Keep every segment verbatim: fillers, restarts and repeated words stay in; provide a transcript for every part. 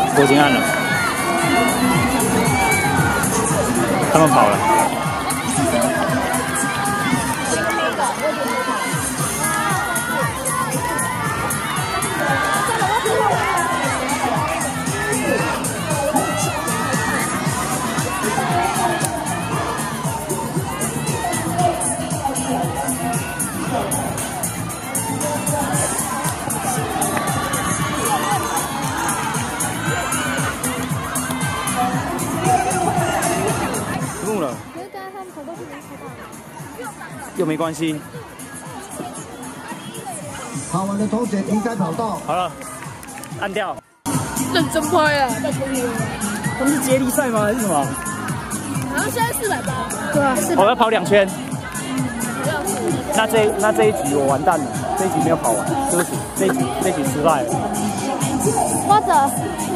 我已经按了，他们跑了。 怒了，又没关系。 跑完的同学离开跑道。 好了，按掉。 认真拍啊！太聪明了。 他们是接力赛吗？还是什么？ 好像现在四百八。对啊，四百。 我要跑两圈。那这那这一局我完蛋了，这一局没有跑完，对不起，这一局这一局失败了。 或者。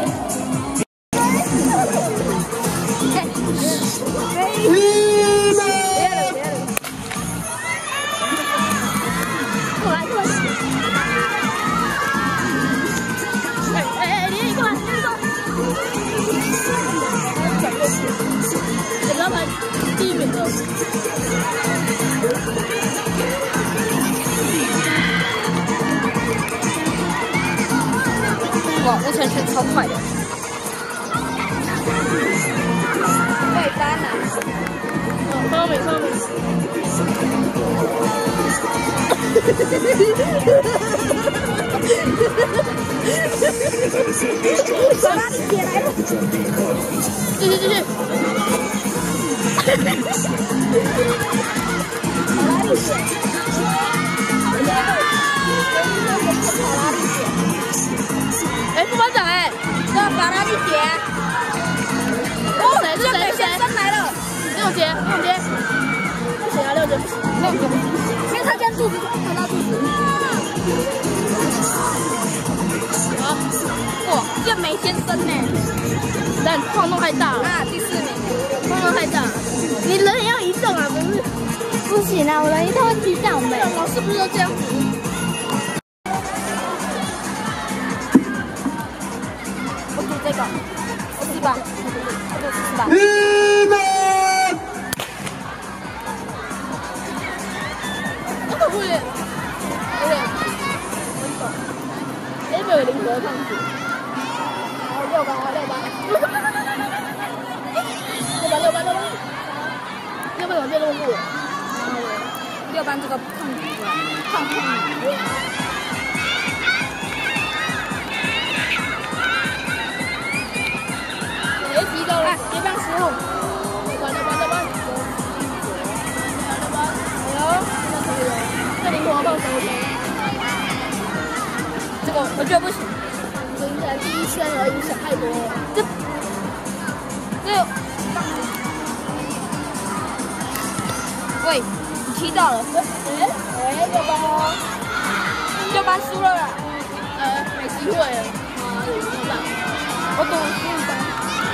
哇，我拳拳超快的。对，当然。哦，聪明聪明。把拉力铁来了。继续继续。把拉力铁。把拉力铁。 哎，副班长哎，这法拉利姐，哦，谁是谁？先生来了，六姐，六姐，不行啊，六姐不行，六姐不行，因为他这样肚子看到肚子。好，哇，健美先生呢？但晃动太大了啊，第四名，晃动太大，你人也要移动啊，不是？不行啊，我人移动会踢到没？老师不是都这样子？ 这个，我试吧，我试吧。预备。这个不有点，有点很陡。哎，没有灵活上去。然后六班，六班。六班，六班，六班。六班怎么变那么弱？六班这个胖子，胖胖女。 别提高了，别放失误。六班，六班，六班。六班，哎呦，这个可以了，这灵活放手球。这个我觉得不行，这应该第一圈而已，想太多了。这，这，喂，你踢到了。哎，哎，六班哦，六班输了啦。呃，没机会了。啊，有机会。我赌六班。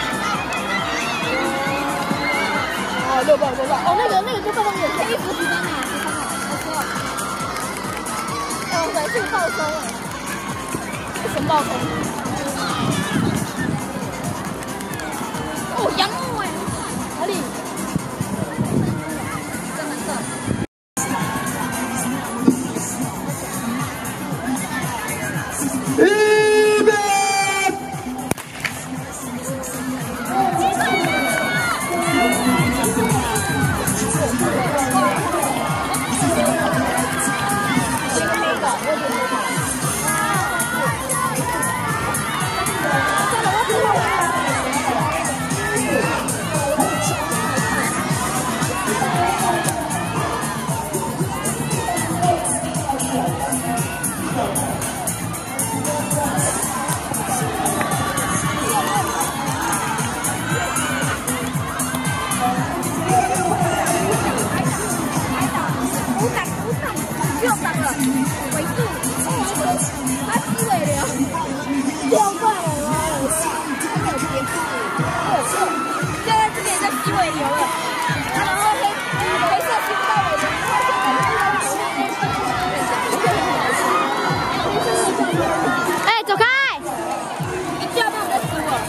哦，六班，六班，哦，那个那个就放到眼前，一直十三啊，十三啊，我错了。哎，我回去爆冲了，全爆冲。哦，杨木哎，哪里？在蓝色。预备。 六档了，尾数，他吸尾流，六块了吗？他有结束，现在这边在吸尾流了，然后黑黑色吸不到尾流，哎，走开！你叫不要再吸我。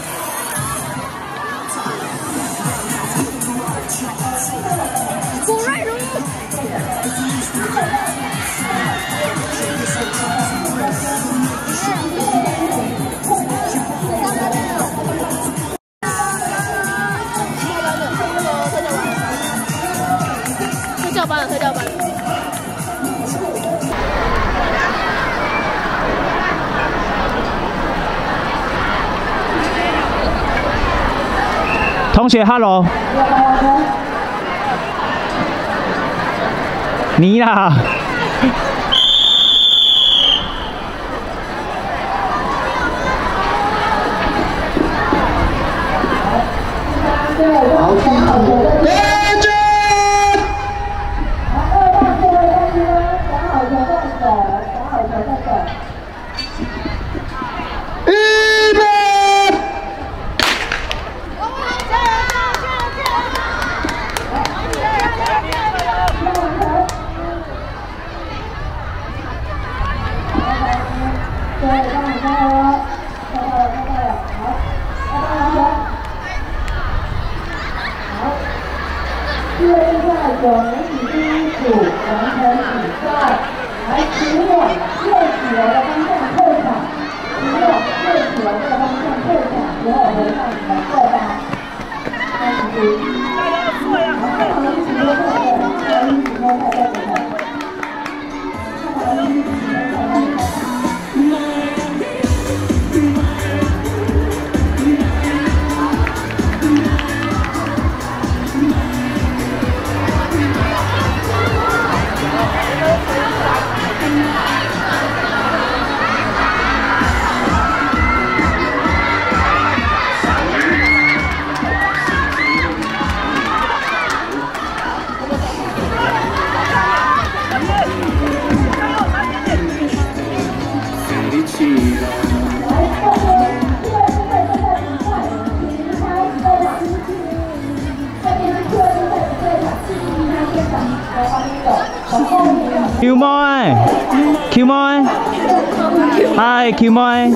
同学 ，Hello。你啦。 好，第五，立正。预备。 九年级第一组完成比赛，来请往右起楼的方向退场，请往右起楼的方向退场，之后回到你们座班。开始组，好，看好了，一起都在这，看好了，一起都在这里。看好了，一起都在这里。 Q Moi, Q Moi, Hi Q Moi.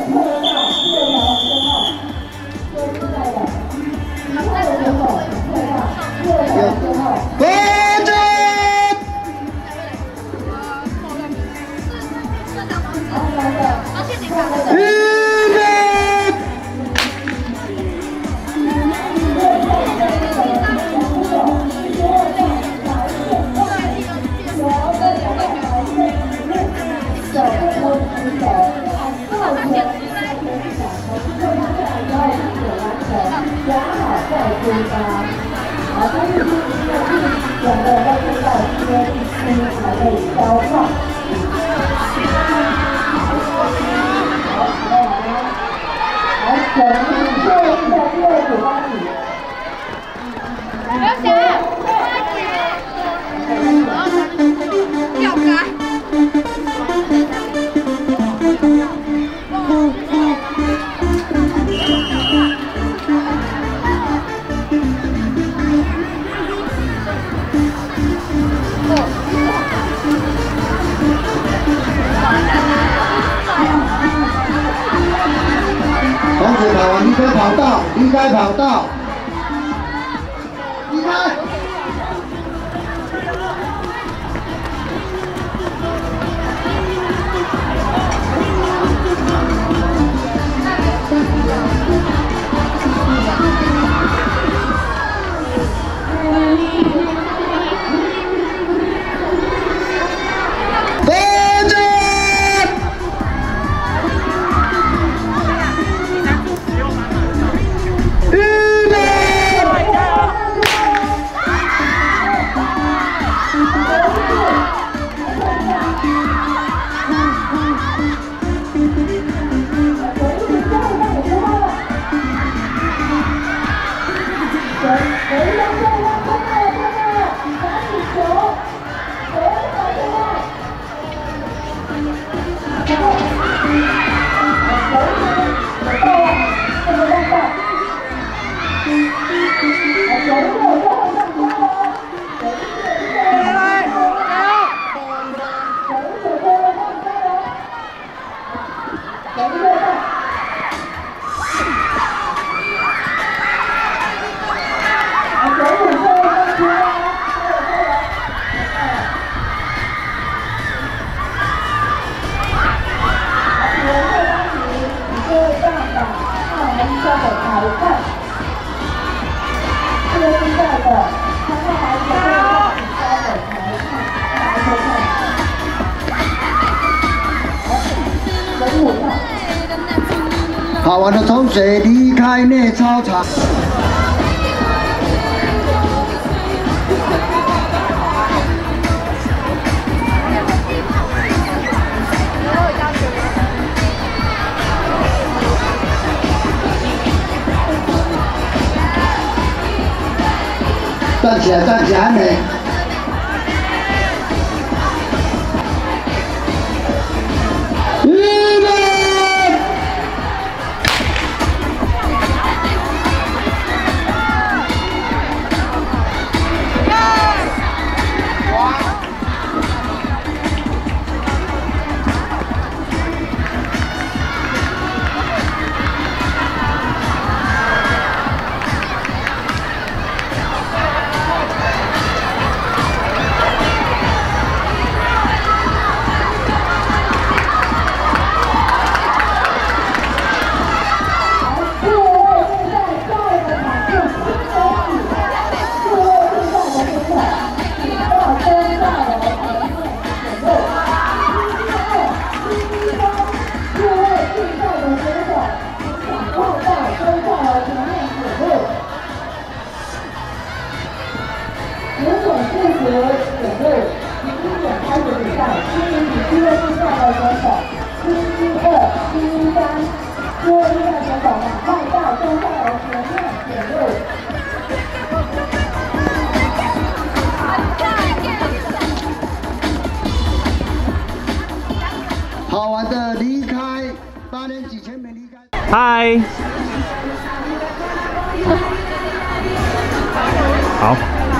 同学跑完离开跑道，离开跑道，离开。跑完的同学离开内操场。 站起来，站起来，美。预备。 好玩的离开，八年几前没离开。 嗨，好。